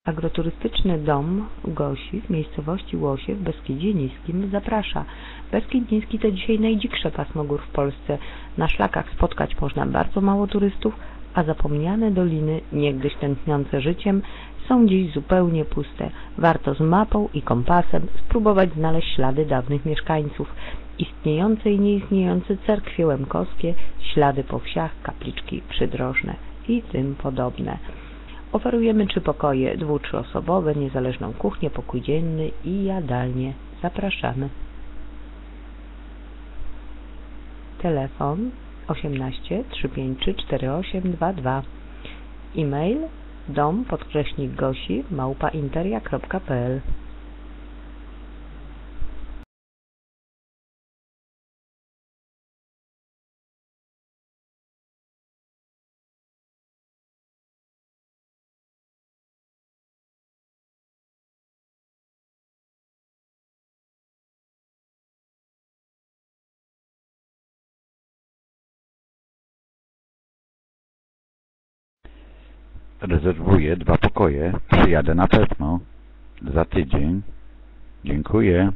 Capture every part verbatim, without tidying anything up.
Agroturystyczny dom Gosi w miejscowości Łosie w Beskidzie Niskim zaprasza. Beskid Niski to dzisiaj najdziksze pasmo gór w Polsce. Na szlakach spotkać można bardzo mało turystów, a zapomniane doliny, niegdyś tętniące życiem, są dziś zupełnie puste. Warto z mapą i kompasem spróbować znaleźć ślady dawnych mieszkańców, istniejące i nieistniejące cerkwie łemkowskie, ślady po wsiach, kapliczki przydrożne i tym podobne. Oferujemy trzy pokoje dwu-, trzyosobowe, niezależną kuchnię, pokój dzienny i jadalnię. Zapraszamy. Telefon osiemnaście trzysta pięćdziesiąt trzy czterdzieści osiem dwadzieścia dwa. E-mail dom podkreśnik gosi małpa interia kropka p l. Rezerwuję dwa pokoje. Przyjadę na pewno za tydzień. Dziękuję.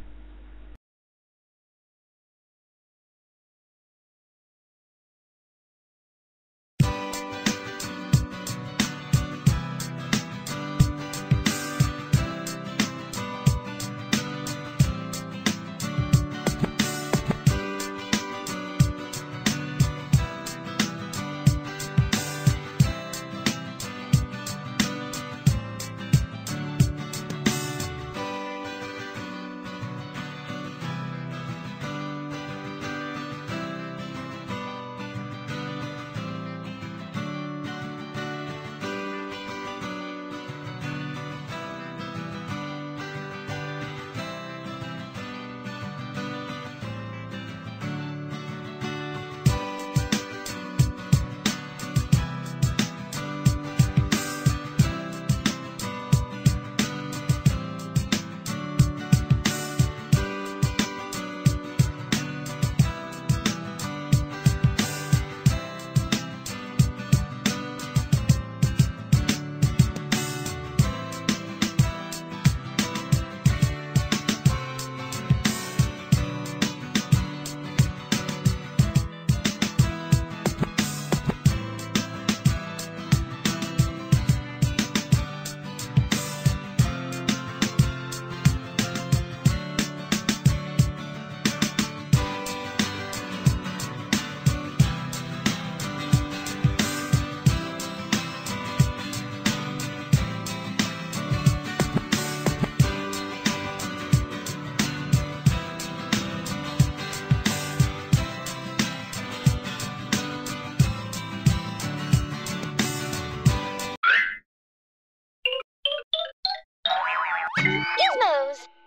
Gizmos!